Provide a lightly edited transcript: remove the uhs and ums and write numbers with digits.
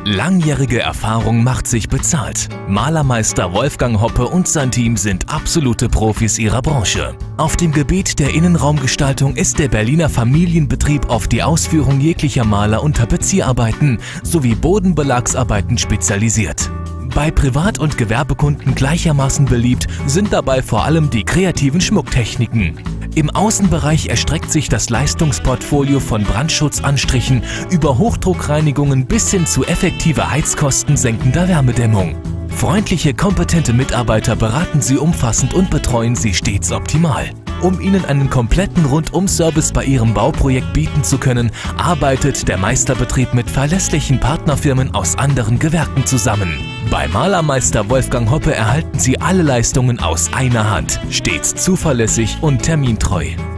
Langjährige Erfahrung macht sich bezahlt. Malermeister Wolfgang Hoppe und sein Team sind absolute Profis ihrer Branche. Auf dem Gebiet der Innenraumgestaltung ist der Berliner Familienbetrieb auf die Ausführung jeglicher Maler- und Tapezierarbeiten sowie Bodenbelagsarbeiten spezialisiert. Bei Privat- und Gewerbekunden gleichermaßen beliebt sind dabei vor allem die kreativen Schmucktechniken. Im Außenbereich erstreckt sich das Leistungsportfolio von Brandschutzanstrichen über Hochdruckreinigungen bis hin zu effektiver heizkostensenkender Wärmedämmung. Freundliche, kompetente Mitarbeiter beraten Sie umfassend und betreuen Sie stets optimal. Um Ihnen einen kompletten Rundum-Service bei Ihrem Bauprojekt bieten zu können, arbeitet der Meisterbetrieb mit verlässlichen Partnerfirmen aus anderen Gewerken zusammen. Bei Malermeister Wolfgang Hoppe erhalten Sie alle Leistungen aus einer Hand, stets zuverlässig und termintreu.